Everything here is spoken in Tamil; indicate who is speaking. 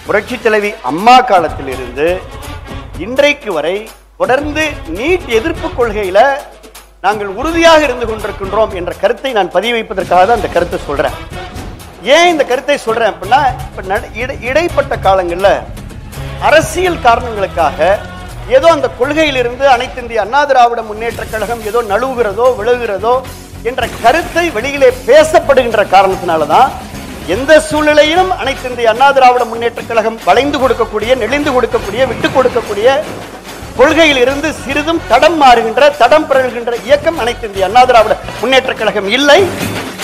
Speaker 1: புரட்சி தலைவி அம்மா காலத்திலிருந்து இன்றைக்கு வரை தொடர்ந்து நீட் எதிர்ப்பு கொள்கையில நாங்கள் உறுதியாக இருந்து கொண்டிருக்கின்றோம் என்ற கருத்தை நான் பதிவு வைப்பதற்காக தான் அந்த கருத்தை சொல்றேன். ஏன் இந்த கருத்தை சொல்றேன் அப்படின்னா, இப்ப இடைப்பட்ட காலங்களில் அரசியல் காரணங்களுக்காக ஏதோ அந்த கொள்கையிலிருந்து அனைத்து இந்திய அண்ணா திராவிட முன்னேற்ற கழகம் ஏதோ நழுவுகிறதோ விழுகிறதோ என்ற கருத்தை வெளியிலே பேசப்படுகின்ற காரணத்தினாலதான் எந்த சூழ்நிலையிலும் அனைத்து இந்திய அண்ணா திராவிட முன்னேற்ற கழகம் வளைந்து கொடுக்கக்கூடிய, நெளிந்து கொடுக்கக்கூடிய, விட்டுக் கொடுக்கக்கூடிய கொள்கையில் இருந்து சிறிதும் தடம் மாறுகின்ற, தடம் பிறழ்கின்ற இயக்கம் அனைத்து இந்திய அண்ணா திராவிட முன்னேற்ற கழகம் இல்லை.